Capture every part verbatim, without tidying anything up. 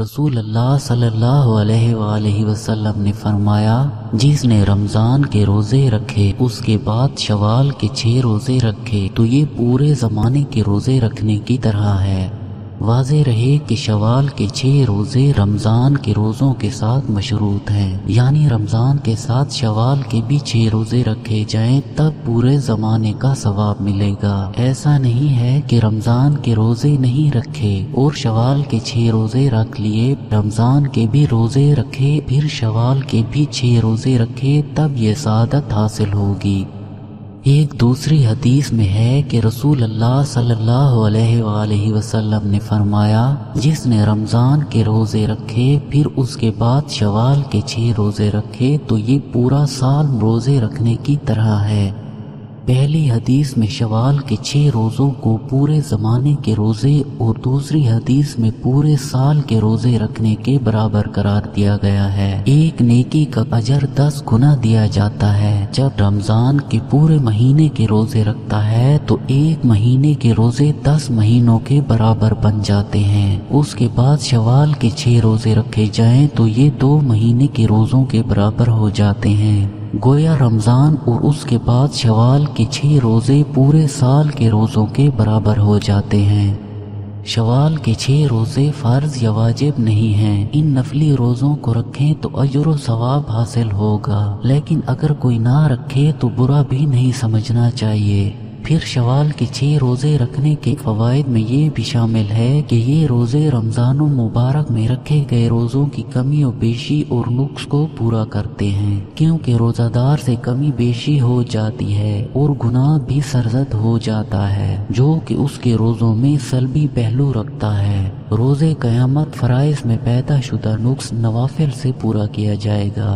رسول اللہ صلی اللہ علیہ وآلہ وسلم نے فرمایا، جس نے رمضان کے روزے رکھے اس کے بعد شوال کے چھ روزے رکھے تو یہ پورے زمانے کے روزے رکھنے کی طرح ہے۔ واضح رہے کہ شوال کے چھ روزے رمضان کے روزوں کے ساتھ مشروط ہیں، یعنی رمضان کے ساتھ شوال کے بھی چھ روزے رکھے جائیں تب پورے زمانے کا ثواب ملے گا۔ ایسا نہیں ہے کہ رمضان کے روزے نہیں رکھے اور شوال کے چھ روزے رکھ لیے، رمضان کے بھی روزے رکھے پھر شوال کے بھی چھ روزے رکھے تب یہ سعادت حاصل ہوگی۔ ایک دوسری حدیث میں ہے کہ رسول اللہ صلی اللہ علیہ وآلہ وسلم نے فرمایا، جس نے رمضان کے روزے رکھے پھر اس کے بعد شوال کے چھ روزے رکھے تو یہ پورا سال روزے رکھنے کی طرح ہے۔ پہلی حدیث میں شوال کے چھ روزوں کو پورے زمانے کے روزے اور دوسری حدیث میں پورے سال کے روزے رکھنے کے برابر قرار دیا گیا ہے۔ ایک نیکی کا اجر دس گنا دیا جاتا ہے۔ جب رمضان کے پورے مہینے کے روزے رکھتا ہے تو ایک مہینے کے روزے دس مہینوں کے برابر بن جاتے ہیں۔ اس کے بعد شوال کے چھ روزے رکھے جائیں تو یہ دو مہینے کے روزوں کے برابر ہو جاتے ہیں۔ گویا رمضان اور اس کے بعد شوال کے چھ روزے پورے سال کے روزوں کے برابر ہو جاتے ہیں۔ شوال کے چھ روزے فرض یا واجب نہیں ہیں، ان نفلی روزوں کو رکھیں تو اجر و ثواب حاصل ہوگا، لیکن اگر کوئی نہ رکھے تو برا بھی نہیں سمجھنا چاہیے۔ پھر شوال کے چھ روزے رکھنے کے فوائد میں یہ بھی شامل ہے کہ یہ روزے رمضان المبارک میں رکھے گئے روزوں کی کمی و بیشی اور نقص کو پورا کرتے ہیں، کیونکہ روزہ دار سے کمی بیشی ہو جاتی ہے اور گناہ بھی سرزد ہو جاتا ہے جو کہ اس کے روزوں میں سلبی پہلو رکھتا ہے۔ روزے قیامت فرائض میں پیدا شدہ نقص نوافل سے پورا کیا جائے گا۔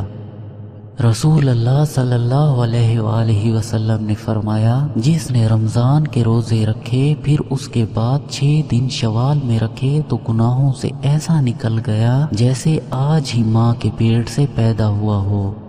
رسول اللہ صلی اللہ علیہ وآلہ وسلم نے فرمایا، جس نے رمضان کے روزے رکھے پھر اس کے بعد چھ دن شوال میں رکھے تو گناہوں سے ایسا نکل گیا جیسے آج ہی ماں کے پیٹ سے پیدا ہوا ہو۔